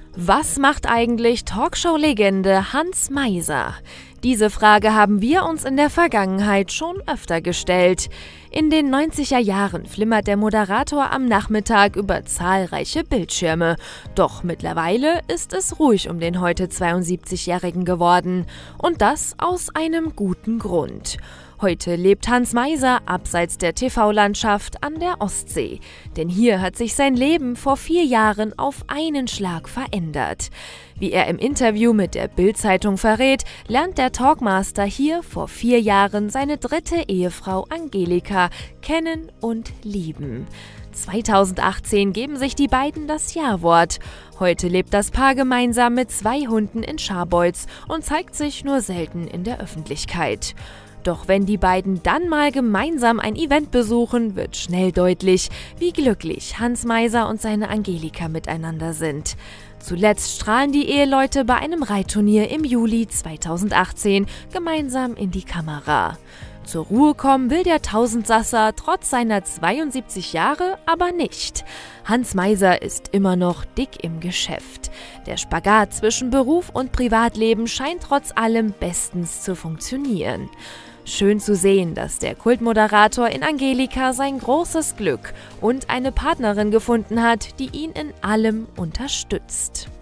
Was macht eigentlich Talkshow-Legende Hans Meiser? Diese Frage haben wir uns in der Vergangenheit schon öfter gestellt. In den 90er Jahren flimmert der Moderator am Nachmittag über zahlreiche Bildschirme. Doch mittlerweile ist es ruhig um den heute 72-Jährigen geworden. Und das aus einem guten Grund. Heute lebt Hans Meiser abseits der TV-Landschaft an der Ostsee. Denn hier hat sich sein Leben vor 4 Jahren auf einen Schlag verändert. Wie er im Interview mit der Bild-Zeitung verrät, lernt der Talkmaster hier vor 4 Jahren seine 3. Ehefrau Angelika kennen und lieben. 2018 geben sich die beiden das Ja-Wort. Heute lebt das Paar gemeinsam mit 2 Hunden in Scharbeutz und zeigt sich nur selten in der Öffentlichkeit. Doch wenn die beiden dann mal gemeinsam ein Event besuchen, wird schnell deutlich, wie glücklich Hans Meiser und seine Angelika miteinander sind. Zuletzt strahlen die Eheleute bei einem Reitturnier im Juli 2018 gemeinsam in die Kamera. Zur Ruhe kommen will der Tausendsasser trotz seiner 72 Jahre aber nicht. Hans Meiser ist immer noch dick im Geschäft. Der Spagat zwischen Beruf und Privatleben scheint trotz allem bestens zu funktionieren. Schön zu sehen, dass der Kultmoderator in Angelika sein großes Glück und eine Partnerin gefunden hat, die ihn in allem unterstützt.